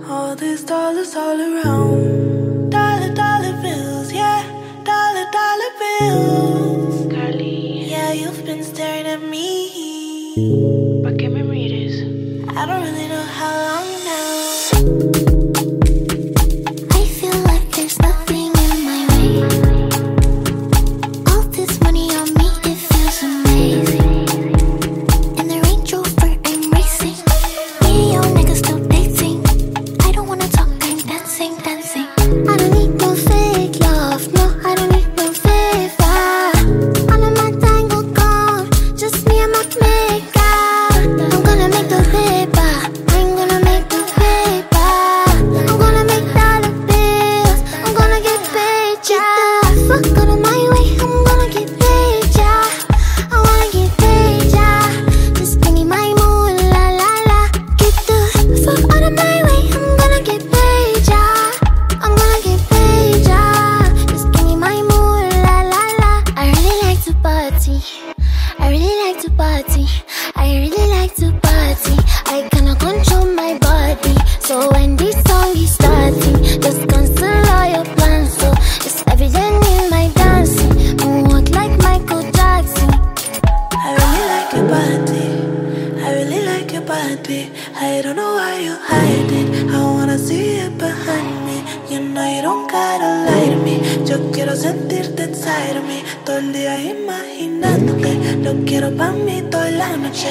All these dollars all around. Dollar, dollar bills, yeah. Dollar, dollar bills. Girlie, yeah, you've been staring at me. ¿pa' qué me mires? I don't really know how long now. I feel like there's nothing in my way. All this money on me, it feels amazing. In the Range Rover I'm racing. Me and your nigga still dating. I don't wanna talk, I'm dancing, dancing. I don't need no fake love, no, I don't need no favor. All of my tango gone, just me and my makeup. I'm gonna make the paper, I'm gonna make the paper. I'm gonna make dollar bills, I'm gonna get paid, yeah. Fuck out of my way, I'm gonna get paid, yeah. I wanna get paid, yeah. Just give me my mula-la-la. Get the fuck out of my way, I'm gonna get paid, yeah. I'm gonna get paid, yeah. Just give me my mula-la-la. I really like to party, I really like to party, I really like to party. I cannot control my body, so when this song is starting, just cancel all your plans. So it's evident in my dancing, moonwalk like Michael Jackson. I really like your body. I really like your body. I don't know why you hide it. I wanna see it behind me. You know you don't gotta lie to me. Yo quiero sentirte inside of me. Todo el día imaginándote. Lo quiero pa' mí toda la noche.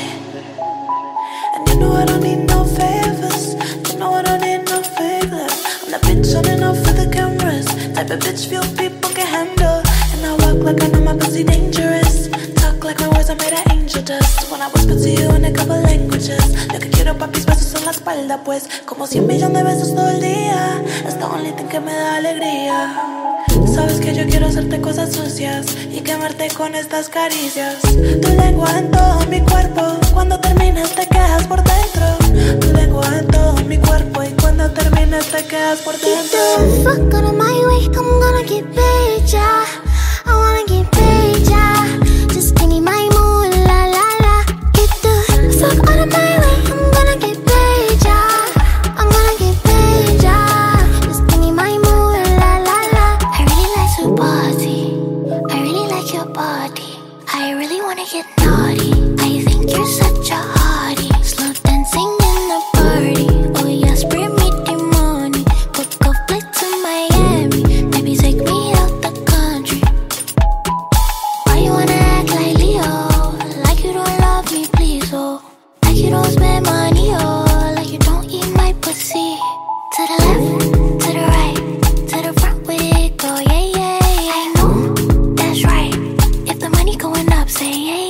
And you know I don't need no favors. You know I don't need no favors. I'm that bitch on and off for the cameras. Type of bitch few people can handle. And I walk like I know my pussy dangerous. Talk like my words are made of angel dust. When I whisper to you in a couple languages. Lo que quiero pa' mis besos en la espalda, pues. Como 100 millones de besos todo el día. Es the only thing que me da alegría. Sabes que yo quiero hacerte cosas sucias y quemarte con estas caricias. Tu lengua en todo mi cuerpo, cuando terminas te quedas por dentro. Tu lengua en todo mi cuerpo y cuando terminas te quedas por Get dentro. the fuck out of my way, I'm gonna get paid, yeah. I wanna get paid, yeah. Just give me my mula-la-la. Get the fuck out of my way, I'm gonna get paid, yeah. I'm gonna get paid, yeah. Just give me my mula-la-la. I really like to party, I really like your body. I really wanna get naughty, I think you're such a hottie. Slow dancing in the party, oh yes, bring me the money. Book a flight to Miami, maybe take me out the country. Why you wanna act like Leo? Like you don't love me, please, oh. Like you don't spend money, oh. Like you don't eat my pussy. To the left, to the right, to the front with it go, yeah, yeah. I know, that's right. If the money going up, say yeah,